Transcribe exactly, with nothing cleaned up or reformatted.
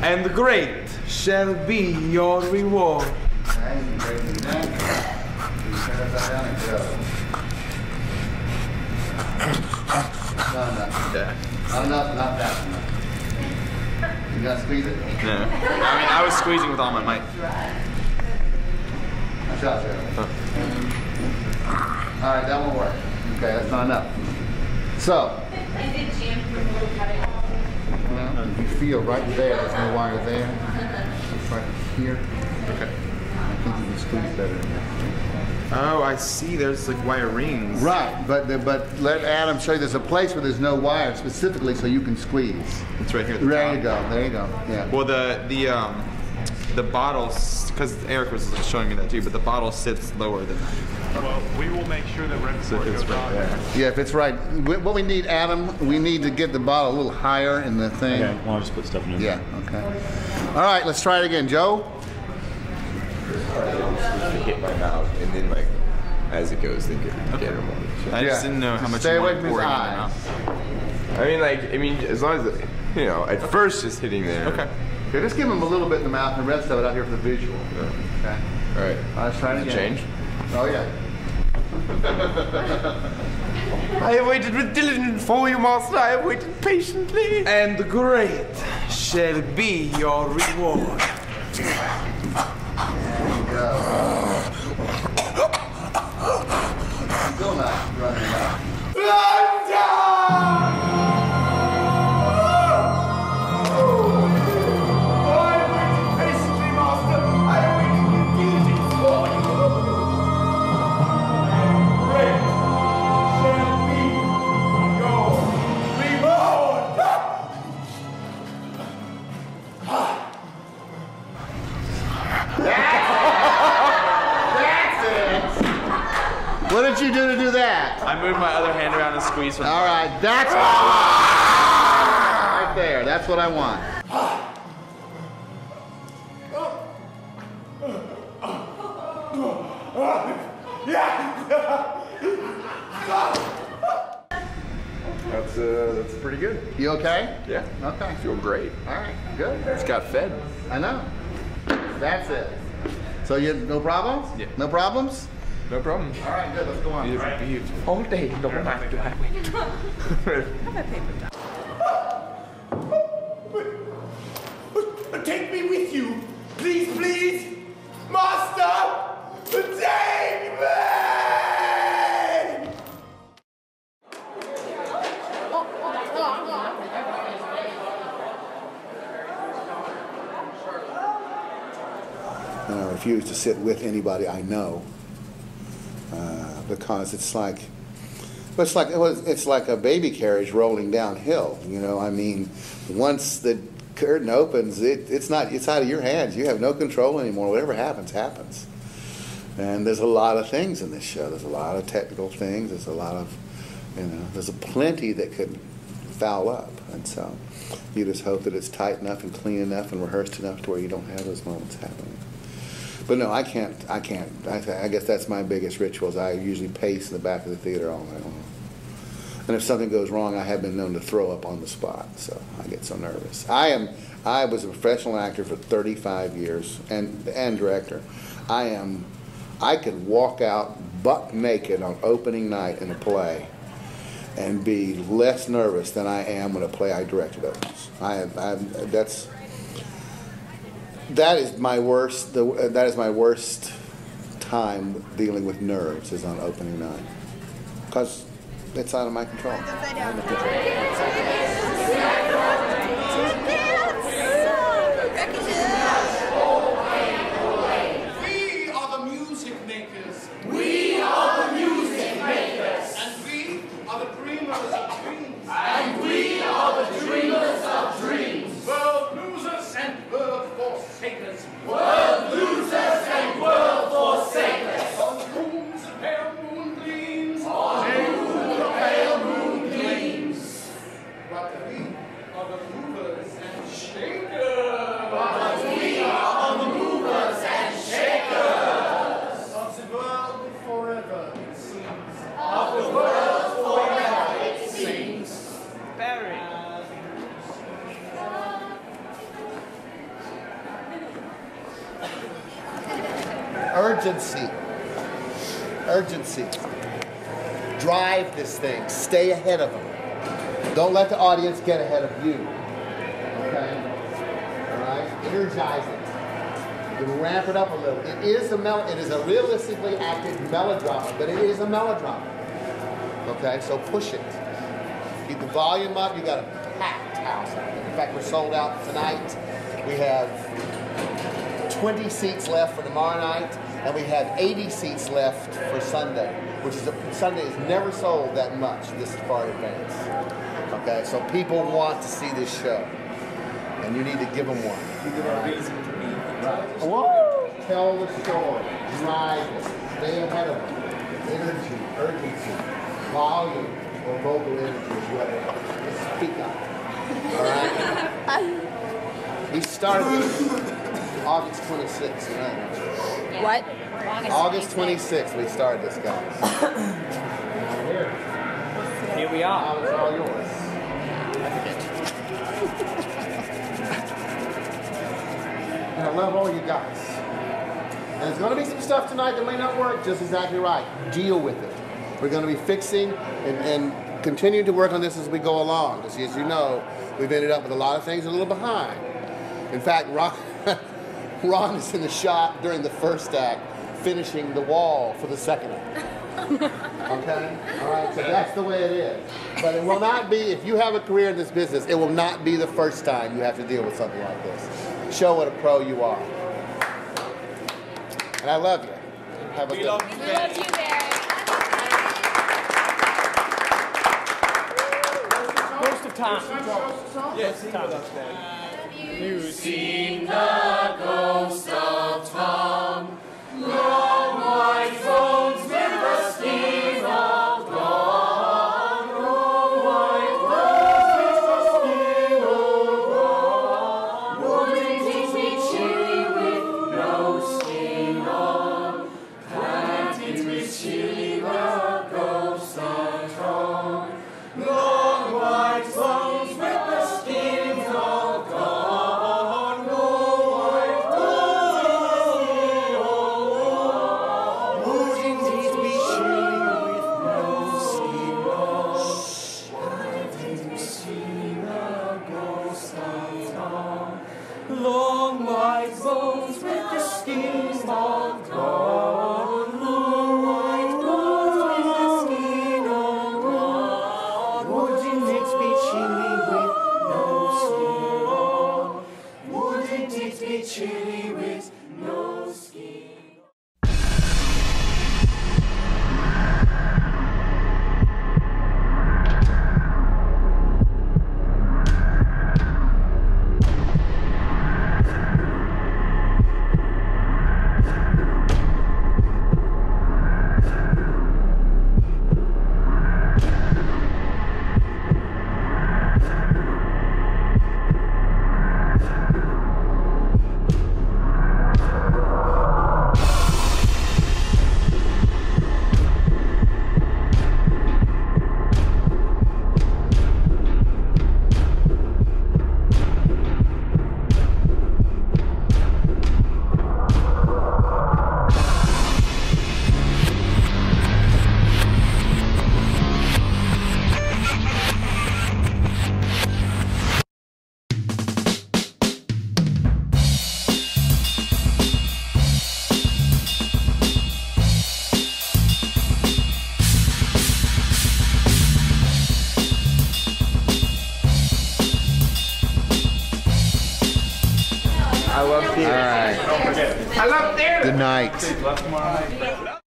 And great shall be your reward. Okay, you break your neck. You set upside down and go. Not enough. Yeah. Not enough, not fast enough. You gotta squeeze it? No. I mean, I was squeezing with all my might. Watch out, Joe. Oh. All right, that won't work. Okay, that's not enough. So, well, you feel right there, there's no wire there. It's right here. Okay. I think you can squeeze better than that. Oh, I see. There's like wire rings. Right, but the, but let Adam show you. There's a place where there's no wire specifically, so you can squeeze. It's right here. At the there top. you go. There you go. Yeah. Well, the the um the bottle, because Eric was showing me that too, but the bottle sits lower than that. Well, we will make sure that right So before if it it's goes right on. there. Yeah, if it's right. What we need, Adam, we need to get the bottle a little higher in the thing. Okay, well, I'll just put stuff in it. Yeah. Okay. All right, let's try it again, Joe. Hit my mouth, and then like as it goes, they get get it more. I just didn't know how much Stay you away wanted from his pouring in the eyes. mouth. I mean, like I mean, as long as it, you know, at first just hitting there. Okay. Okay, just give him a little bit in the mouth and the rest of it out here for the visual. Okay. All right. Uh, let's try it again. Change. Oh yeah. I have waited with diligence for you, master. I have waited patiently. And great shall be your reward. There you go. Still not running out. What did you do to do that? I moved my other hand around and squeezed from All right, that's what I want. Right there, that's what I want. That's uh, that's pretty good. You okay? Yeah. Okay. I feel great. All right, good. It's got fed. I know. That's it. So you no problems? Yeah. No problems? No problem. All right, good. Let's go on. Beautiful, beautiful. All day long after I wait. Take me with you. Please, please. Master, take me! And I refuse to sit with anybody I know uh, because it's like, well, it's like it's like a baby carriage rolling downhill. You know, I mean, once the curtain opens, it, it's not it's out of your hands. You have no control anymore. Whatever happens, happens. And there's a lot of things in this show. There's a lot of technical things. There's a lot of, you know, there's a plenty that could foul up. And so you just hope that it's tight enough and clean enough and rehearsed enough to where you don't have those moments happening. But no, I can't, I can't, I, I guess that's my biggest ritual is I usually pace in the back of the theater all night long. And if something goes wrong, I have been known to throw up on the spot, so I get so nervous. I am, I was a professional actor for thirty-five years and, and director. I am, I could walk out buck naked on opening night in a play and be less nervous than I am when a play I directed opens. I, I that's, That is my worst. The, uh, that is my worst time dealing with nerves is on opening night, because it's out of my control. Out of my control. We are the music makers. We are the music makers. And we are the dreamers of dreams. And we are the dreamers of dreams. World losers and world forsakers. World losers and world forsakers. On whom the pale moon gleams. On whom the pale moon gleams. What Urgency. Urgency. Drive this thing. Stay ahead of them. Don't let the audience get ahead of you. Okay? All right? Energize it. You can ramp it up a little. It is a mel. It is a realistically acted melodrama, but it is a melodrama. Okay? So push it. Keep the volume up. You got a packed house out there. In fact, we're sold out tonight. We have twenty seats left for tomorrow night, and we have eighty seats left for Sunday, which is a, Sunday is never sold that much this far in advance. Okay, so people want to see this show, and you need to give them one. You give them a reason to be. Right. Whoa. Tell the story. Drive it. Stay ahead of them. Energy, urgency, volume, or vocal energy is whatever. Just speak up. All right. We started August twenty-sixth, right? What? August twenty-sixth, we started this, guys. Here we are. Now it's all yours. And I love all you guys. And there's going to be some stuff tonight that may not work just exactly right. Deal with it. We're going to be fixing and, and continuing to work on this as we go along. Because as you know, we've ended up with a lot of things a little behind. In fact, Ron, Ron is in the shop during the first act, finishing the wall for the second act. Okay? All right, so that's the way it is. But it will not be, if you have a career in this business, it will not be the first time you have to deal with something like this. Show what a pro you are. And I love you. Have a good one. We love you, Barry. Most of time. Yes, sing with us, Dad. You've seen the ghost of Tom, long white bones with the skin all gone, long white bones with the skin all gone. Wouldn't it be chilly with no skin on? Can't it be chilly the ghost of Tom, long white bones with the skin all gone. Long white bones with the skin all gone. Long white bones with the skin all gone. Wouldn't it be chilly with no skin on? Wouldn't it be chilly with no skin? I love theater. All right. Don't forget. I love theater. Good night. Tomorrow night.